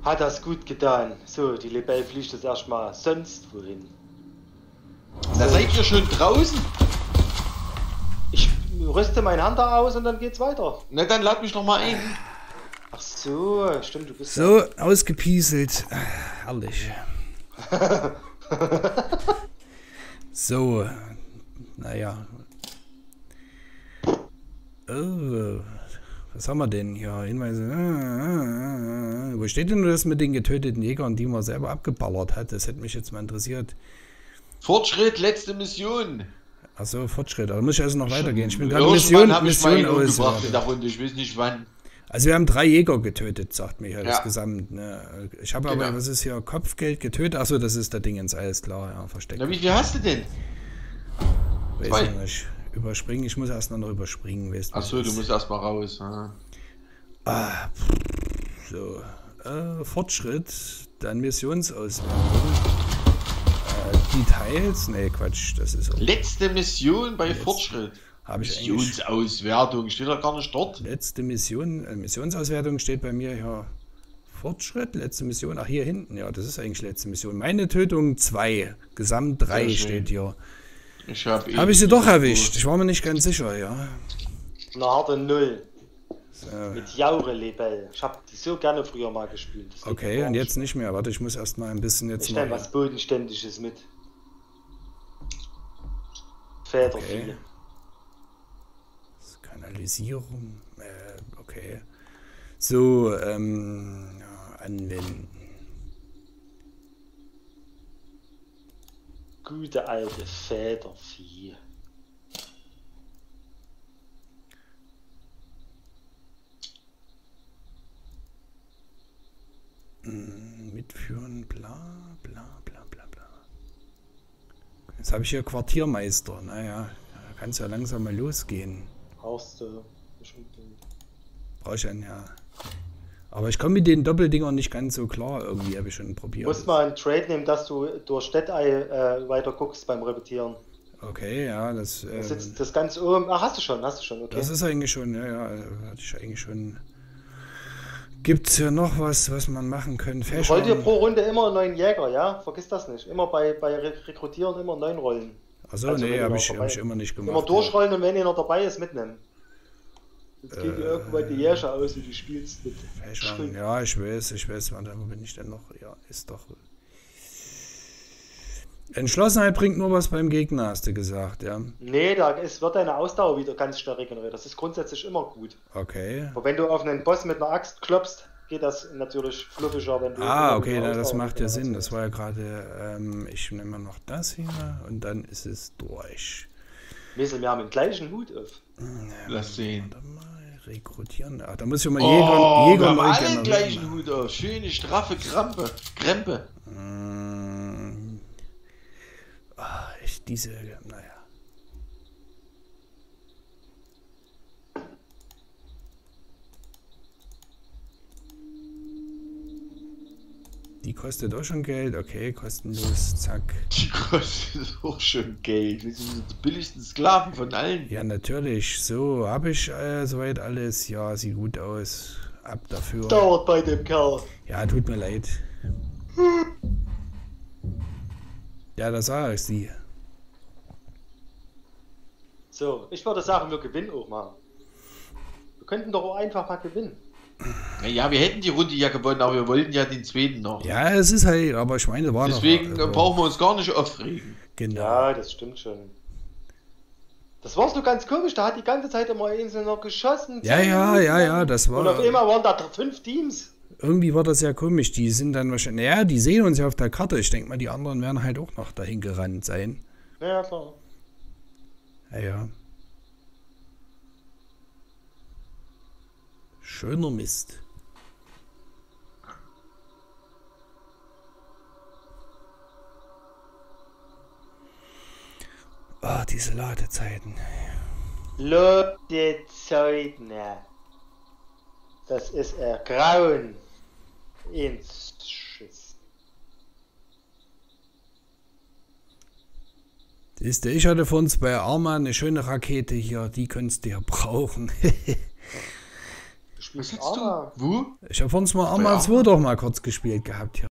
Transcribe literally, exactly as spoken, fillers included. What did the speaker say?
Hat das gut getan. So, die Lebel fliegt jetzt erstmal sonst wohin. Da seid ihr schon draußen? Ich rüste meinen Hunter aus und dann geht's weiter. Na dann lad mich doch mal ein. Ach so, stimmt, du bist So, ja... ausgepieselt. Herrlich. So, naja. Oh, was haben wir denn hier? Hinweise. Wo steht denn das mit den getöteten Jägern, die man selber abgeballert hat? Das hätte mich jetzt mal interessiert. Fortschritt, letzte Mission. Achso, Fortschritt. Da muss ich also noch weitergehen. Ich bin gerade Mission, Mission, Mission aus. In der Runde. Ich weiß nicht wann. Also wir haben drei Jäger getötet, sagt mir ja das Ja. Gesamt. Ne? Ich habe Genau. aber, was ist hier, Kopfgeld getötet? Achso, das ist der Dingens, alles klar, ja, versteckt. Na, wie viel hast du denn? Weiß Zwei. ich nicht. Überspringen, ich muss erst noch überspringen, weißt du. Achso, du musst erstmal raus. Ja. Ah, so. Äh, Fortschritt, dann Missionsauswertung. Äh, Details? Nee, Quatsch, das ist auch. Letzte Mission bei Jetzt. Fortschritt. Habe ich eigentlich. Missionsauswertung. Steht doch gar nicht dort. Letzte Mission, äh, Missionsauswertung steht bei mir hier. Fortschritt, letzte Mission. Ach, hier hinten, ja, das ist eigentlich letzte Mission. Meine Tötung zwei, Gesamt drei Sehr schön. steht hier. Ich habe Habe ich sie doch erwischt. Ich war mir nicht ganz sicher, ja. Eine harte Null. So. Mit Jaure Lebel. Ich habe die so gerne früher mal gespielt. Das geht Okay, gar und nicht. jetzt nicht mehr. Warte, ich muss erst mal ein bisschen jetzt Ich nehme mal. was Bodenständiges mit. Federvieh. Okay. Kanalisierung. Äh, okay. So, ähm, ja, anwenden. Gute alte Federvieh. Hm, mitführen, bla, bla, bla, bla, bla. Jetzt habe ich hier Quartiermeister. Naja, da kann es ja langsam mal losgehen. Brauchst du bestimmt. Brauche ich einen, ja. Aber ich komme mit den Doppeldingern nicht ganz so klar. Irgendwie habe ich schon probiert. Du musst mal einen Trade nehmen, dass du durch Städtei äh, weiter guckst beim Repetieren. Okay, ja, das. Äh, Das sitzt das ganz oben. Ach, hast du schon, hast du schon, okay. Das ist eigentlich schon, ja, ja, hatte ich eigentlich schon. Gibt es hier noch was, was man machen kann? Fächer? Rollt ihr pro Runde immer einen neuen Jäger, ja? Vergiss das nicht. Immer bei, bei Re Rekrutieren immer neun Rollen. Achso, Also, nee, wenn habe ihr ich, noch hab ich dabei- immer nicht gemacht. Immer durchrollen und wenn ihr noch dabei ist, mitnehmen. Jetzt geht Äh, ihr irgendwann die Jäger aus und du spielst mit. Fächer, ja, ich weiß, ich weiß, warte, wo bin ich denn noch? Ja, ist doch. Entschlossenheit bringt nur was beim Gegner, hast du gesagt, ja. Nee, da ist, wird deine Ausdauer wieder ganz schnell regeneriert. Das ist grundsätzlich immer gut. Okay. Aber wenn du auf einen Boss mit einer Axt klopfst, geht das natürlich fluffiger, wenn du... Ah, okay, immer na, mit das Ausdauer macht ja regenerierst. Sinn. Das war ja gerade, ähm, ich nehme mal noch das hier und dann ist es durch. Wiesel, wir haben den gleichen Hut auf. Lass sehen. Warte mal, rekrutieren. Ah, da muss ich mal Oh, Jäger, wir Jäger haben neu alle den generieren. gleichen Hut auf. Schöne, straffe Krampe. Krempe. Mm. Ah, echt diese, naja. Die kostet auch schon Geld, okay, kostenlos, zack. Die kostet auch schon Geld. Wir sind die billigsten Sklaven von allen. Ja, natürlich, so, habe ich äh, soweit alles, ja, sieht gut aus, ab dafür. Dauert bei dem Kerl. Ja, tut mir leid. Ja, das sah ich sie. So, ich würde sagen, wir gewinnen auch mal. Wir könnten doch auch einfach mal gewinnen. Ja, wir hätten die Runde ja gewonnen, aber wir wollten ja den zweiten noch. Ja, es ist halt, aber ich meine, war Deswegen noch. äh, brauchen wir uns gar nicht aufregen. Genau. Ja, das stimmt schon. Das war so ganz komisch, da hat die ganze Zeit immer Insel noch geschossen. Ja, ja, ja, ja, das Und auf war. einmal waren da fünf Teams. Irgendwie war das ja komisch. Die sind dann wahrscheinlich. Naja, die sehen uns ja auf der Karte. Ich denke mal, die anderen werden halt auch noch dahin gerannt sein. Ja, klar. Ja, ja. Schöner Mist. Ah, diese Ladezeiten. Leute Zeiten. Das ist ein Grauen. Ins Schiss. Siehst du, ich hatte vor uns bei Arma eine schöne Rakete hier. Die könntest du ja brauchen. mit sitzt Arma. du? Wo? Ich habe uns mal Bei Arma Arma? zwei doch mal kurz gespielt gehabt hier.